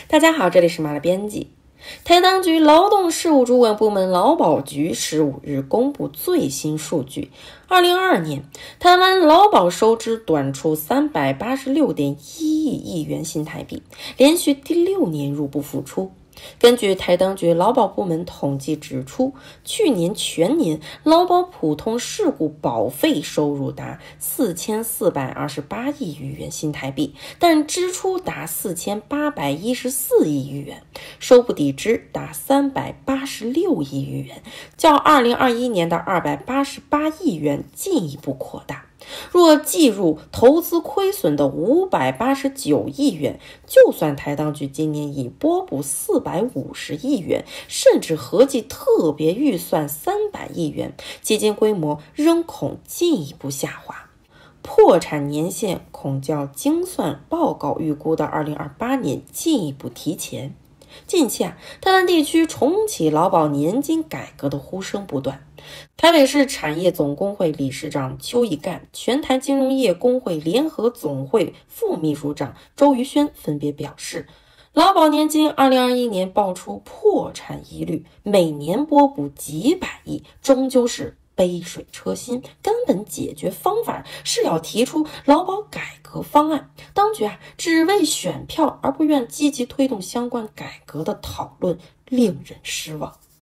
大家好，这里是麻辣编辑。台当局劳动事务主管部门劳保局15日公布最新数据，2022年台湾劳保收支短出386.1亿元新台币，连续第6年入不敷出。根据台当局劳保部门统计指出，去年全年劳保普通事故保费收入达4428亿余元新台币，但支出达4814亿余元，收不抵支达386亿余元，较2021年的288亿元进一步扩大。若计入投资亏损的589亿元，就算台当局今年已拨补450亿元，甚至合计特别预算300亿元，基金规模仍恐进一步下滑。破产年限恐较精算报告预估的2028年进一步提前。近期台湾地区重启劳保年金改革的呼声不断。台北市产业总工会理事长邱义干、全台金融业工会联合总会副秘书长周于轩分别表示，劳保年金2021年爆出破产疑虑，每年拨补几百亿，终究是杯水车薪，根本解决方法是要提出劳保改革方案。当局只为选票而不愿积极推动相关改革的讨论，令人失望。